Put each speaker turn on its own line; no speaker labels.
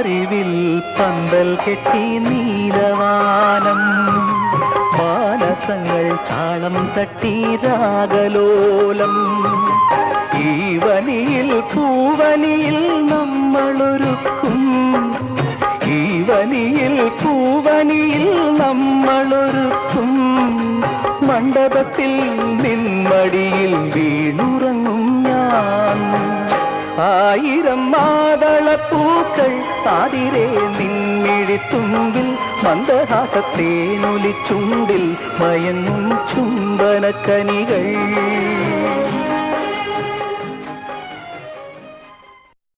അറിവിൽ പന്തൽ കെട്ടി നീലവാനം മാനസങ്ങൾ താളം തട്ടി രാഗലോലം ഈ വനിയിൽ പൂവനിയിൽ നമ്മളൊരുക്കും ഈ വനിയിൽ പൂവനിയിൽ നമ്മളൊരുക്കും മണ്ഡപത്തിൽ നിന്മടിയിൽ വീണുറങ്ങും ഞാൻ ആയിരം മാതളപ്പൂക്കൾ ആതിരേ നിൻമിഴിത്തുമ്പിൽ മന്ദഹാസത്തേനൊലിച്ചുണ്ടിൽ മയങ്ങും ചുംബനക്കനികൾ